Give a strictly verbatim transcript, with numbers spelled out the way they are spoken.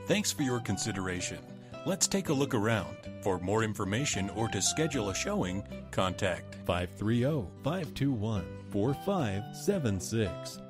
Thanks for your consideration. Let's take a look around. For more information or to schedule a showing, contact five three zero, five two one, four five seven six